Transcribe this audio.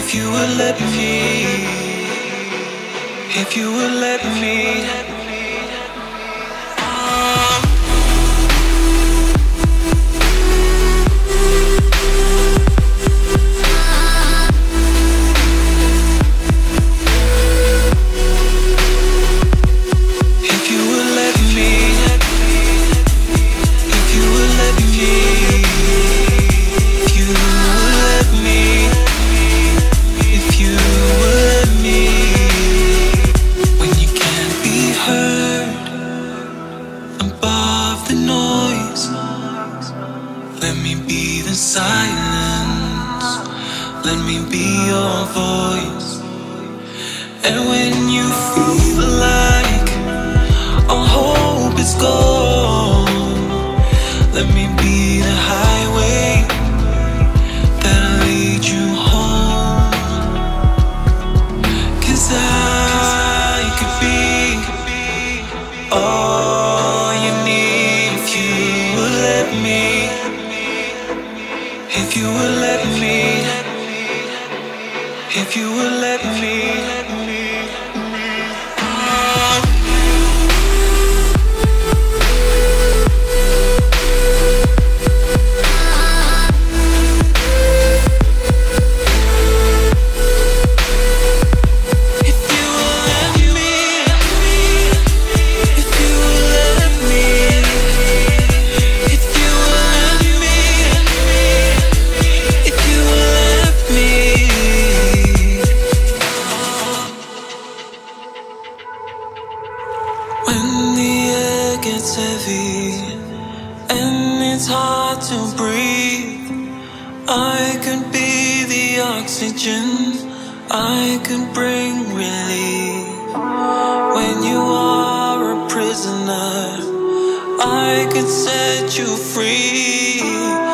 If you would let me, if you would let me. Let me be the silence, let me be your voice. And when you feel like all hope is gone, let me be the highway that'll lead you home. 'Cause I could be all you need if you would let me. If you would let me, if you would let me. When the air gets heavy and it's hard to breathe, I could be the oxygen, I could bring relief. When you are a prisoner, I could set you free.